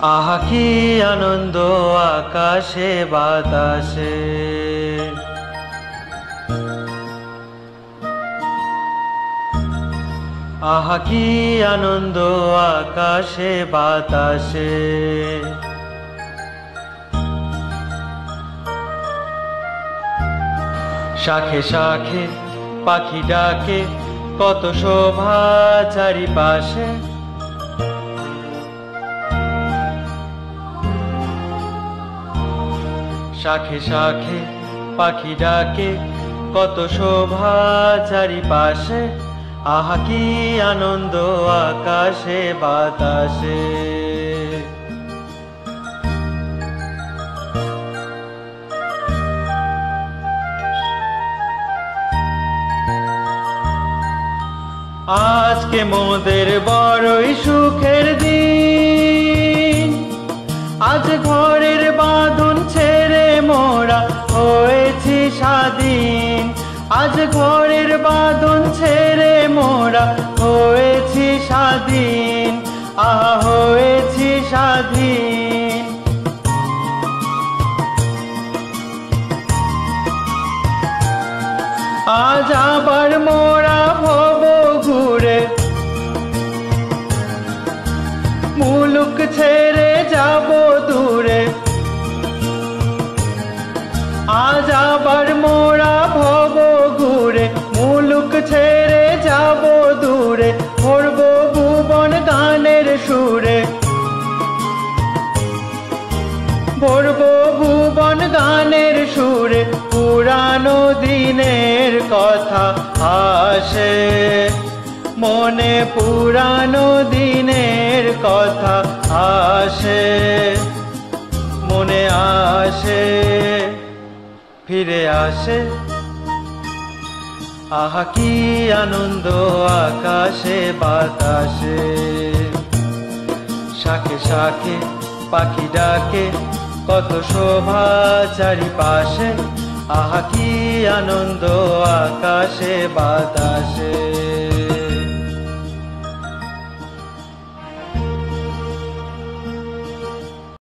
আহা কি আনন্দ আকাশে বাতাসে। আহা কি আনন্দ আকাশে বাতাসে। শাখে শাখে পাখি ডাকে, কত শোভা চারিপাশে। শাখে শাখে পাখি ডাকে, কত শোভা চারিপাশে। আহা কি আনন্দ আকাশে বাতাসে। আজকে মোদের বড়ই সুখের দিন, আজ ঘরের বাঁধন ছেড়ে মোরা হয়েছি স্বাধীন। আজ ঘরের বাঁধন ছেড়ে মোরা হয়েছি স্বাধীন। আহা হয়েছি স্বাধীন। আজ আবার মোরা ভব ঘুরে মুলুক ছেড়ে যাব দূরে। আজ আবার মোরা ভব ঘুরে মুলুক ছেড়ে যাব দূরে। ভরব ভুবন গানের সুরে, ভরব ভুবন গানের সুরে। পুরানো দিনের কথা আসে মনে, পুরানো দিনের কথা আসে মনে, আসে ফিরে আসে। আহা কি আনন্দ আকাশে বাতাসে। শাখে শাখে পাখি ডাকে, কত শোভা চারিপাশে। আহা কি আনন্দ আকাশে বাতাসে।